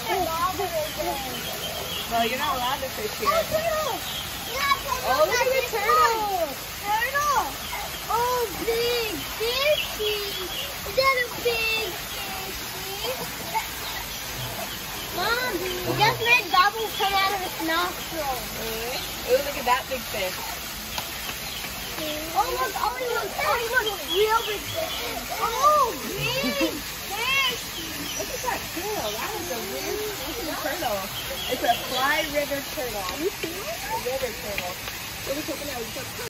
Well, you're not allowed to fish here. Oh, look at the turtle. Turtle. Oh, big fishy. Is that a big fishy? Mom, we just made bubbles come out of his nostril. Oh, look at that big fish. Oh, look, real big fish. Oh, big fish. Look at that turtle. That is a weird looking turtle. It's a fly river turtle. A river turtle.